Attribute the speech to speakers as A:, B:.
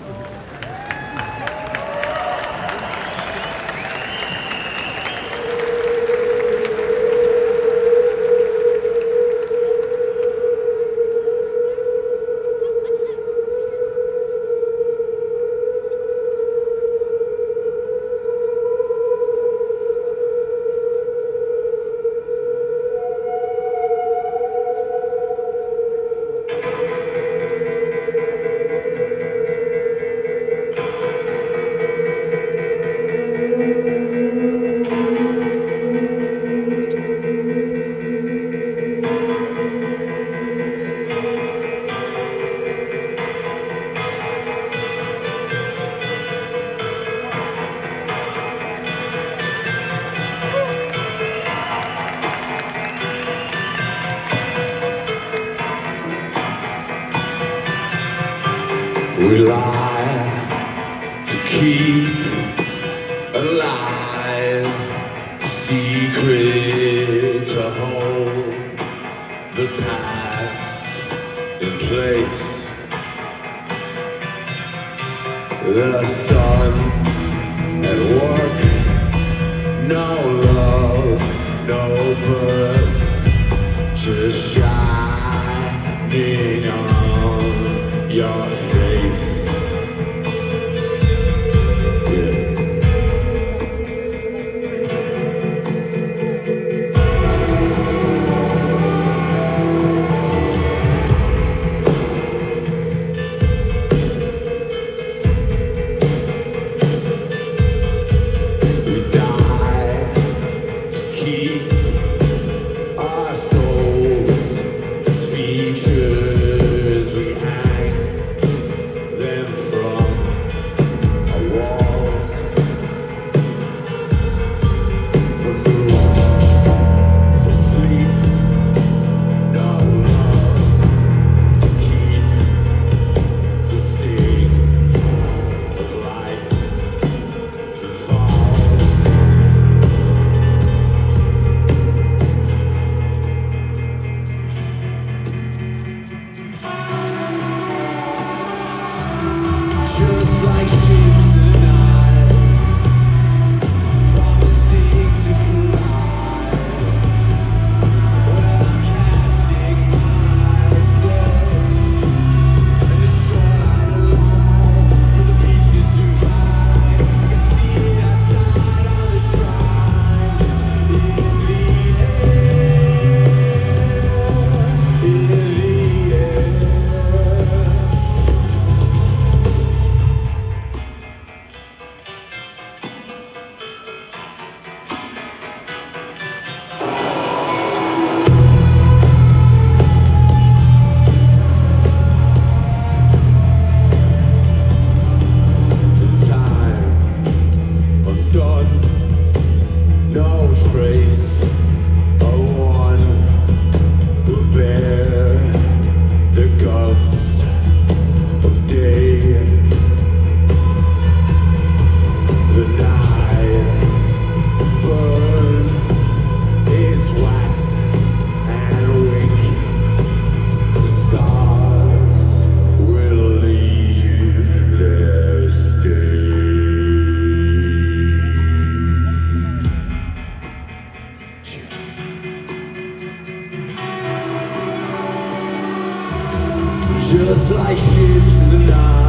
A: We lie to keep alive, secret to hold the past in place. The sun at work, no love, no birth, just shining on your face. We die to keep our souls as features. We hang them from our walls. Remove the sleep, no love to keep the sting of life involved. Just like ships tonight, promising to collide. When I'm casting myself in the shoreline alive, when the beach is too high, I can see it outside all the shrines. It's in the air, in the air. No trace of one who bear the guts of day. The night burn its wax and wink. The stars will leave their stain. Just like ships in the night.